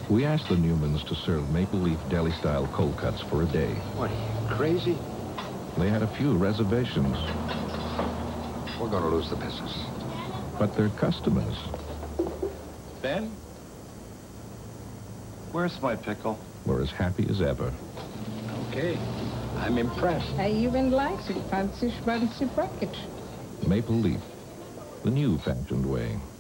We asked the Newmans to serve Maple Leaf deli-style cold cuts for a day. What, are you crazy? They had a few reservations. We're going to lose the business. But their customers... Ben? Where's my pickle? ...were as happy as ever. Okay. I'm impressed. I even like it. Fancy schmancy pocket. Maple Leaf, the new fashioned way.